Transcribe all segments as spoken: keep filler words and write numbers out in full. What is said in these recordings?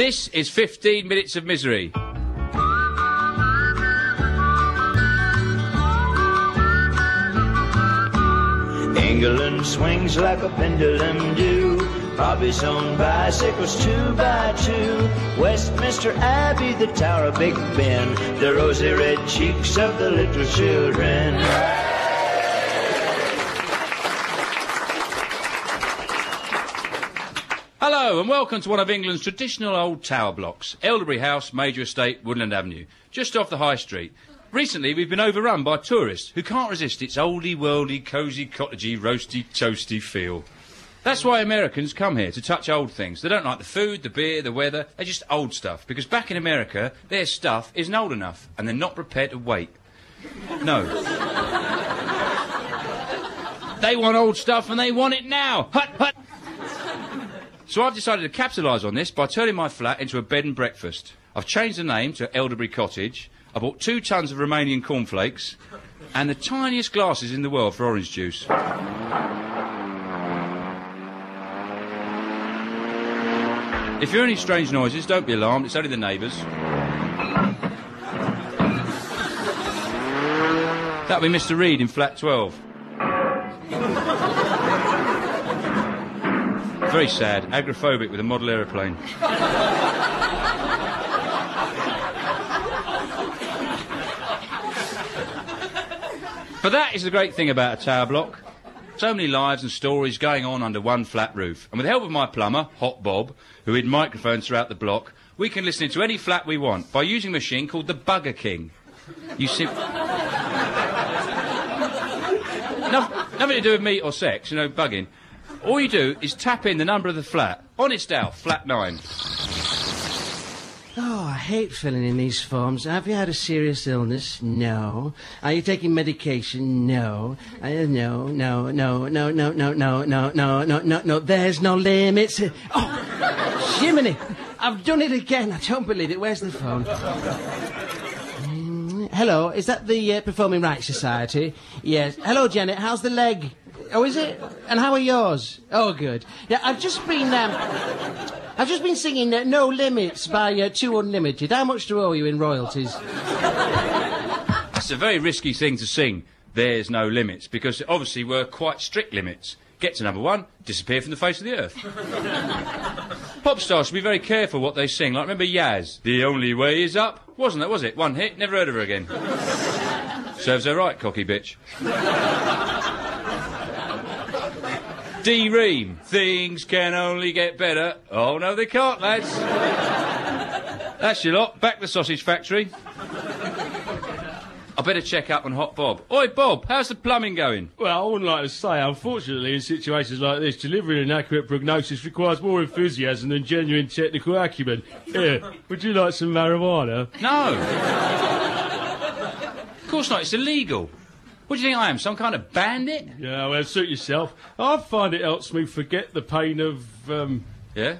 This is fifteen minutes of misery. England swings like a pendulum do. Bobby's on bicycles two by two. Westminster Abbey, the Tower of Big Ben, the rosy red cheeks of the little children. Hello and welcome to one of England's traditional old tower blocks, Elderbury House, Major Estate, Woodland Avenue, just off the High Street. Recently we've been overrun by tourists who can't resist its oldie-worldy, cosy, cottagey, roasty, toasty feel. That's why Americans come here, to touch old things. They don't like the food, the beer, the weather, they're just old stuff, because back in America, their stuff isn't old enough, and they're not prepared to wait. No. They want old stuff and they want it now. Hut, hut. So I've decided to capitalise on this by turning my flat into a bed and breakfast. I've changed the name to Elderbury Cottage. I bought two tons of Romanian cornflakes and the tiniest glasses in the world for orange juice. If you hear any strange noises, don't be alarmed, it's only the neighbours. That'll be Mister Reed in flat twelve. Very sad, agoraphobic with a model aeroplane. But that is the great thing about a tower block. So many lives and stories going on under one flat roof. And with the help of my plumber, Hot Bob, who hid microphones throughout the block, we can listen into any flat we want by using a machine called the Bugger King. You sim... no, nothing to do with meat or sex, you know, bugging. All you do is tap in the number of the flat. Honest Al, flat nine. Oh, I hate filling in these forms. Have you had a serious illness? No. Are you taking medication? No. Uh, no, no, no, no, no, no, no, no, no, no, no, no. There's no limits. Oh, Jiminy! I've done it again. I don't believe it. Where's the phone? Mm, hello, is that the uh, Performing Rights Society? Yes. Hello, Janet. How's the leg? Oh, is it? And how are yours? Oh, good. Yeah, I've just been, um... I've just been singing uh, No Limits by uh, Two Unlimited. How much do I owe you in royalties? That's a very risky thing to sing, There's No Limits, because obviously we're quite strict limits. Get to number one, disappear from the face of the earth. Pop stars should be very careful what they sing. Like, remember Yaz? The Only Way Is Up? Wasn't that, was it? One hit, never heard of her again. Serves her right, cocky bitch. D-Ream, things can only get better. Oh, no, they can't, lads. That's your lot. Back to the sausage factory. I better check up on Hot Bob. Oi, Bob, how's the plumbing going? Well, I wouldn't like to say, unfortunately, in situations like this, delivering an accurate prognosis requires more enthusiasm than genuine technical acumen. Here, would you like some marijuana? No. Of course not, it's illegal. What do you think I am, some kind of bandit? Yeah, well, suit yourself. I find it helps me forget the pain of, um... Yeah?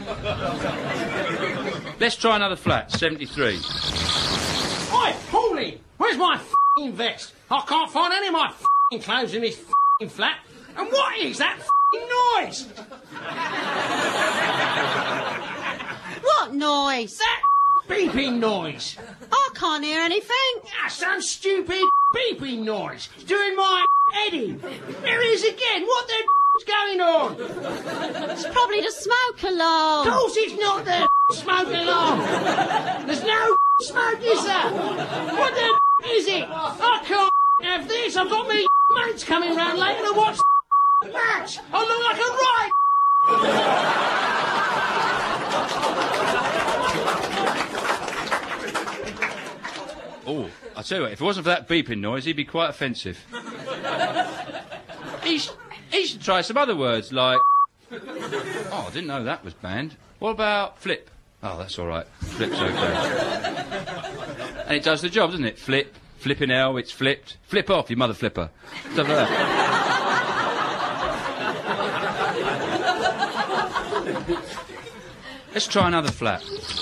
Let's try another flat, seventy-three. Oi, Paulie! Where's my f***ing vest? I can't find any of my f***ing clothes in this f***ing flat. And what is that f***ing noise? What noise? That beeping noise. I can't hear anything. Ah, some stupid beeping noise. It's doing my head in. There it is again. What the is going on? It's probably the smoke alarm. Of course it's not the smoke alarm. There's no smoke, is there? What the is it? I can't have this. I've got me mates coming round later to watch the match. I look like a right. Oh, I tell you what, if it wasn't for that beeping noise, he'd be quite offensive. he, sh- he should try some other words, like... Oh, I didn't know that was banned. What about flip? Oh, that's all right. Flip's okay. And it does the job, doesn't it? Flip, flipping hell, it's flipped. Flip off, you mother flipper. Stuff like that. Let's try another flat.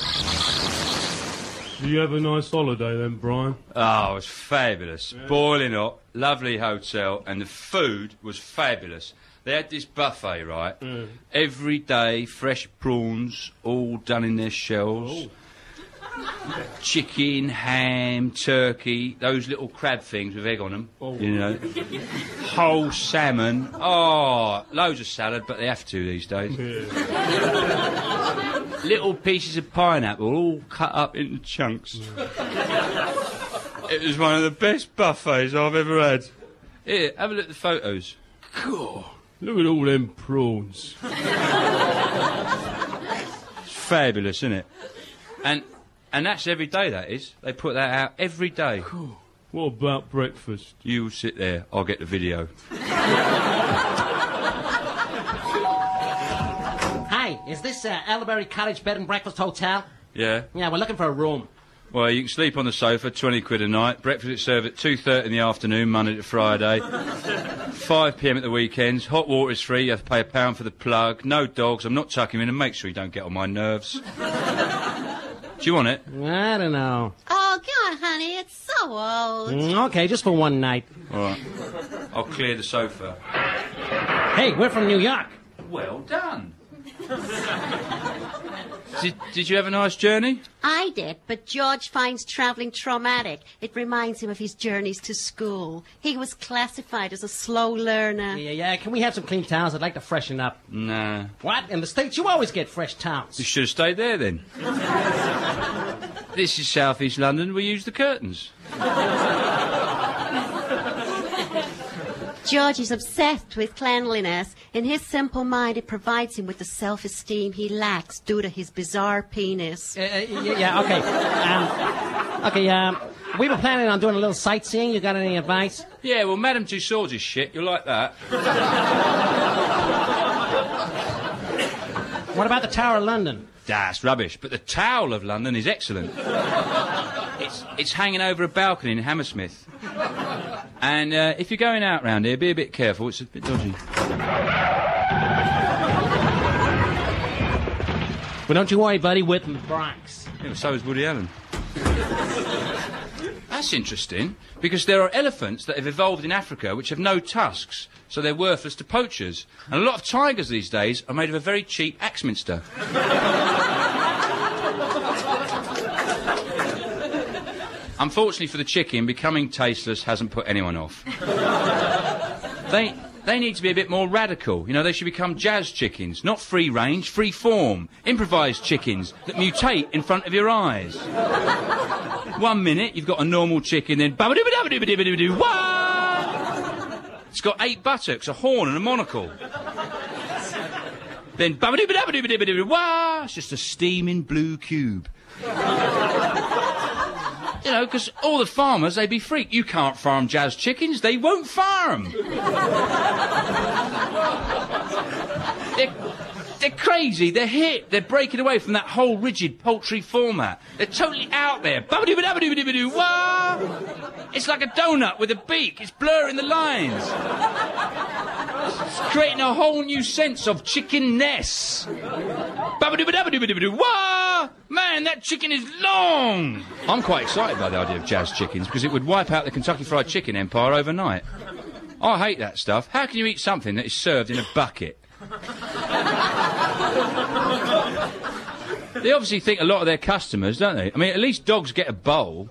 Did you have a nice holiday then, Brian? Oh, it was fabulous. Yeah. Boiling hot, lovely hotel, and the food was fabulous. They had this buffet, right? Mm. Every day, fresh prawns, all done in their shells. Oh. Chicken, ham, turkey, those little crab things with egg on them, oh. you know. Whole salmon. Oh, loads of salad, but they have to these days. Yeah. Little pieces of pineapple, all cut up into chunks. It was one of the best buffets I've ever had. Here, have a look at the photos. God, look at all them prawns. It's fabulous, isn't it? And and that's every day, that is. They put that out every day. Cool. What about breakfast? You sit there, I'll get the video. Hi, is this uh, Elderberry Cottage Bed and Breakfast Hotel? Yeah. Yeah, we're looking for a room. Well, you can sleep on the sofa, twenty quid a night. Breakfast is served at two thirty in the afternoon, Monday to Friday. five p m at the weekends. Hot water is free. You have to pay a pound for the plug. No dogs. I'm not tucking you in, and make sure you don't get on my nerves. Do you want it? I don't know. Oh, God, honey, it's so old. Mm, okay, just for one night. All right. I'll clear the sofa. Hey, we're from New York. Well done. Did, did you have a nice journey? I did, but George finds travelling traumatic. It reminds him of his journeys to school. He was classified as a slow learner. Yeah, yeah, can we have some clean towels? I'd like to freshen up. Nah. What? In the States, you always get fresh towels. You should have stayed there, then. This is South East London. We use the curtains. George is obsessed with cleanliness. In his simple mind, it provides him with the self-esteem he lacks due to his bizarre penis. Uh, uh, yeah, yeah, okay. Um, okay, um, we were planning on doing a little sightseeing. You got any advice? Yeah, well, Madame Tussauds is shit. You'll like that. What about the Tower of London? That's rubbish, but the Towel of London is excellent. It's, it's hanging over a balcony in Hammersmith. And uh, if you're going out round here, be a bit careful. It's a bit dodgy. Well, don't you worry, buddy. We're from the Bronx. Yeah, well, so is Woody Allen. That's interesting, because there are elephants that have evolved in Africa which have no tusks, so they're worthless to poachers. And a lot of tigers these days are made of a very cheap Axminster. Unfortunately for the chicken, becoming tasteless hasn't put anyone off. They they need to be a bit more radical. You know, they should become jazz chickens, not free range, free form, improvised chickens that mutate in front of your eyes. One minute you've got a normal chicken, then ba-ba-doo-ba-doo-ba-doo-ba-doo-ba-doo, wah! It's got eight buttocks, a horn, and a monocle. Then ba-ba-doo-ba-doo-ba-doo-ba-doo, wah! It's just a steaming blue cube. You know, because all the farmers, they be freaked. You can't farm jazz chickens. They won't farm. they're, they're crazy. They're hip. They're breaking away from that whole rigid poultry format. They're totally out there. Ba-ba-doo-ba-doo-ba-doo-ba-doo, wah! It's like a donut with a beak. It's blurring the lines. It's creating a whole new sense of chicken-ness. Ba-ba-doo-ba-doo-ba-doo-ba-doo, wah! Man, that chicken is long! I'm quite excited by the idea of jazz chickens because it would wipe out the Kentucky Fried Chicken empire overnight. I hate that stuff. How can you eat something that is served in a bucket? They obviously think a lot of their customers, don't they? I mean, at least dogs get a bowl.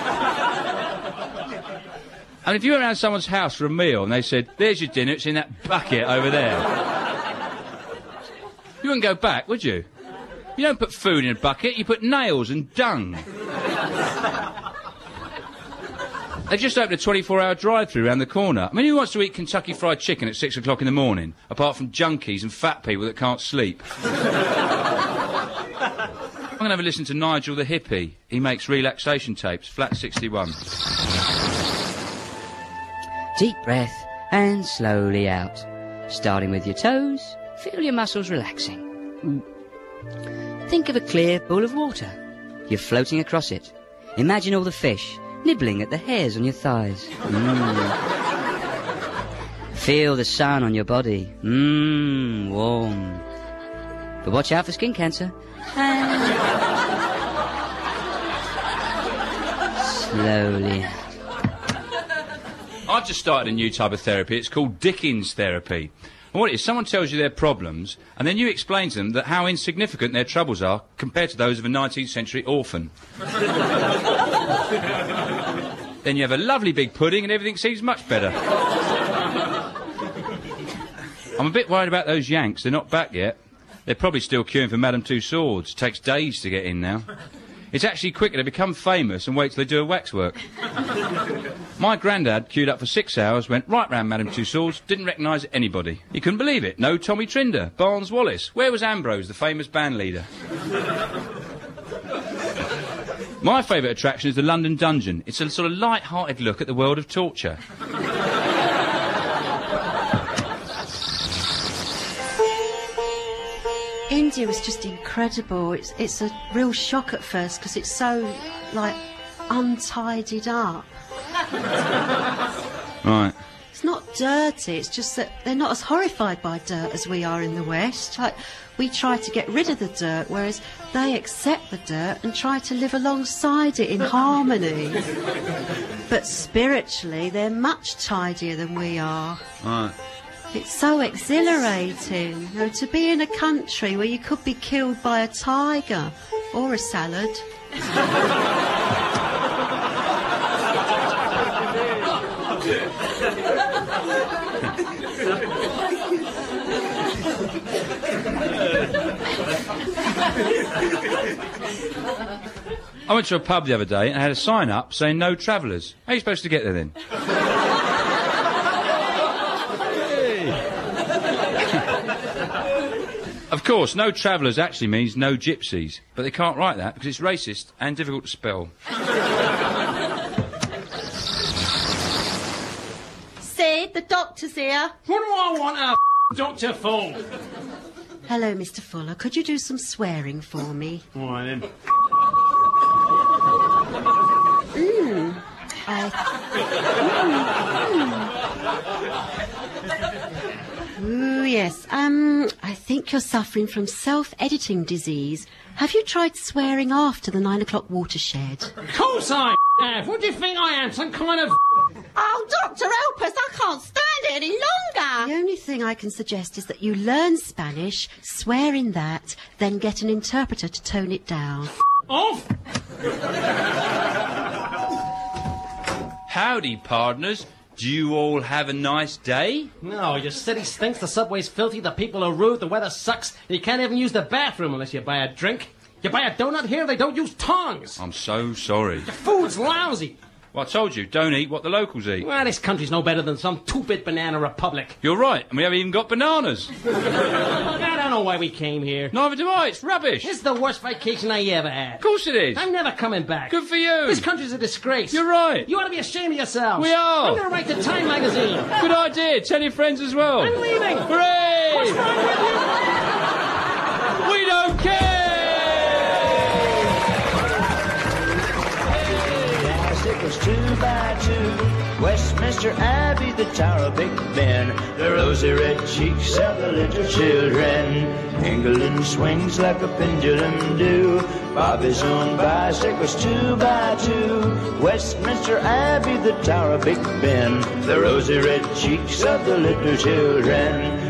And if you went around someone's house for a meal and they said, there's your dinner, it's in that bucket over there. You wouldn't go back, would you? You don't put food in a bucket, you put nails and dung. They've just opened a twenty-four hour drive-through around the corner. I mean, who wants to eat Kentucky Fried Chicken at six o'clock in the morning, apart from junkies and fat people that can't sleep? I'm going to have a listen to Nigel the hippie. He makes relaxation tapes, flat sixty-one. Deep breath and slowly out. Starting with your toes, feel your muscles relaxing. Mm. Think of a clear pool of water. You're floating across it. Imagine all the fish nibbling at the hairs on your thighs. Mm. Feel the sun on your body. Mmm, warm. But watch out for skin cancer. And slowly. I've just started a new type of therapy. It's called Dickens therapy. What it is, someone tells you their problems, and then you explain to them that how insignificant their troubles are compared to those of a nineteenth century orphan. Then you have a lovely big pudding and everything seems much better. I'm a bit worried about those Yanks. They're not back yet. They're probably still queuing for Madame Two Swords. Takes days to get in now. It's actually quicker to become famous and wait till they do a waxwork. My grandad queued up for six hours, went right round Madame Two Swords, didn't recognise anybody. He couldn't believe it. No Tommy Trinder, Barnes Wallace. Where was Ambrose, the famous band leader? My favourite attraction is the London Dungeon. It's a sort of light-hearted look at the world of torture. India was just incredible. It's it's a real shock at first because it's so, like, untidied up. Right. It's not dirty, it's just that they're not as horrified by dirt as we are in the West. Like, we try to get rid of the dirt, whereas they accept the dirt and try to live alongside it in harmony. But spiritually, they're much tidier than we are. Right. It's so exhilarating, you know, to be in a country where you could be killed by a tiger or a salad. I went to a pub the other day and I had a sign up saying no travellers. How are you supposed to get there then? Of course, no travellers actually means no gypsies, but they can't write that because it's racist and difficult to spell. Sid, the doctor's here. What do I want a doctor for? Hello, Mister Fuller. Could you do some swearing for me? All right, then. Mmm. I... Mm, mm. Ooh, yes. Um, I think you're suffering from self-editing disease. Have you tried swearing after the nine o'clock watershed? Of course I have. What do you think I am? Some kind of... Oh, Doctor, help us. I can't stand it any longer. The only thing I can suggest is that you learn Spanish, swear in that, then get an interpreter to tone it down. Off! Howdy, partners. Do you all have a nice day? No, your city stinks, the subway's filthy, the people are rude, the weather sucks, and you can't even use the bathroom unless you buy a drink. You buy a donut here, they don't use tongs. I'm so sorry. The food's lousy. Well, I told you, don't eat what the locals eat. Well, this country's no better than some two-bit banana republic. You're right, and we haven't even got bananas. I don't know why we came here. Neither do I, it's rubbish. This is the worst vacation I ever had. Of course it is. I'm never coming back. Good for you. This country's a disgrace. You're right. You ought to be ashamed of yourselves. We are. I'm going to write the Time magazine. Good idea. Tell your friends as well. I'm leaving. Hooray! What's wrong with you? We don't care! It was two by two, Westminster Abbey, the Tower of Big Ben, the rosy red cheeks of the little children. England swings like a pendulum do, Bobby's own bicycles two by two, Westminster Abbey, the Tower of Big Ben, the rosy red cheeks of the little children.